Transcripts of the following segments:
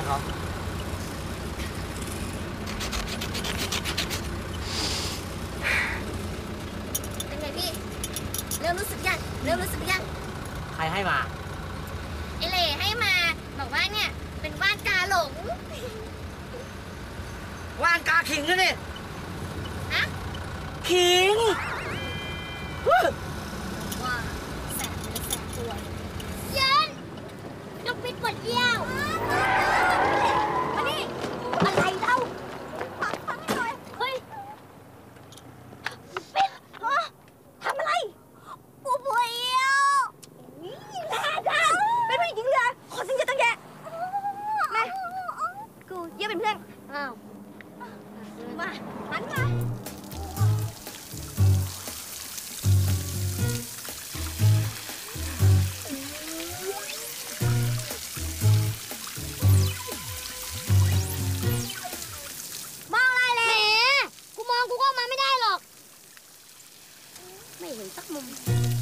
เขาเป็นไงพี่เริ่มรู้สึกยังใครให้มาไอเล่ให้มาบอกว่าเนี่ยเป็นว่านกาหลงว่านกาขิงด้วยนี่ฮะขิงว่าแสบเนื้อแสบตัวเย็นนกปิดปวดเยี่ยวมานี่อะไรเล่าฟังให้หน่อยเฮ้ยปิดทำอะไรกูปวดเยี่ยวแน่จังเป็นผู้หญิงเลยขอสิ่งจะตั้งแยะมากูเยี่ยมเป็นเพื่อนอ้าวมาหันมาไม่เห็นสักมุม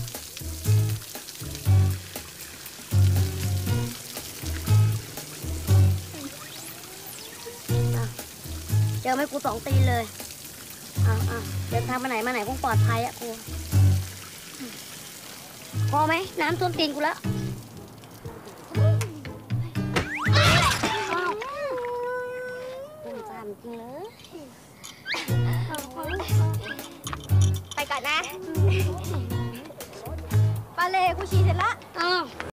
เจอไหมกู2 ตีนเลยเดินทางมาไหนคงปลอดภัยอะกูพอไหมน้ำท่วมตีนกูแล้วต้มจานจริงเลยไปก่อนนะปาเล่กูฉี่เสร็จละ